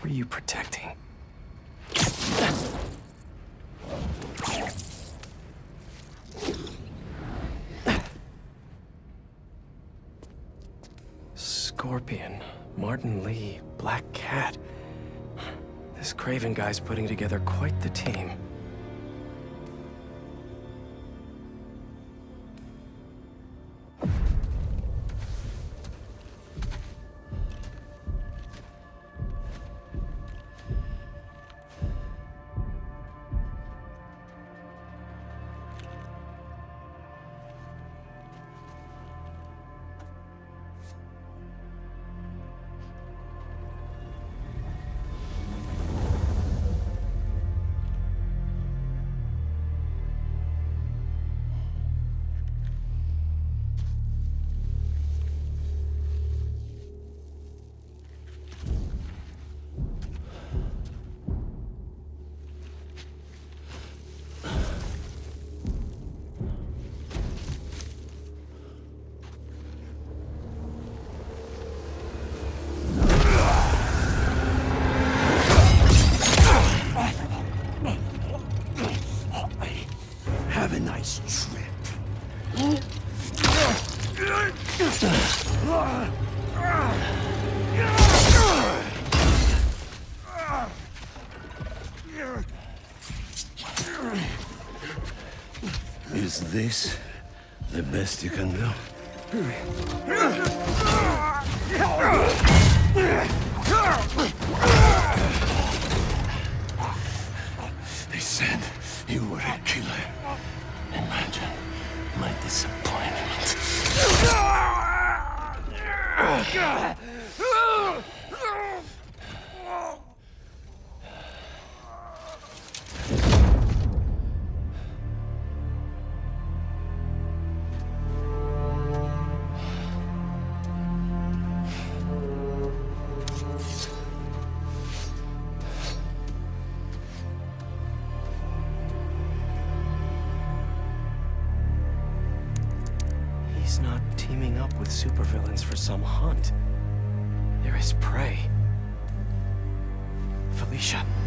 are you protecting? Scorpion, Martin Lee, Black Cat. This Kraven guy's putting together quite the team. Have a nice trip. Is this the best you can do? They said you were a killer. Imagine my disappointment. He's not teaming up with supervillains for some hunt. They're his prey. Felicia.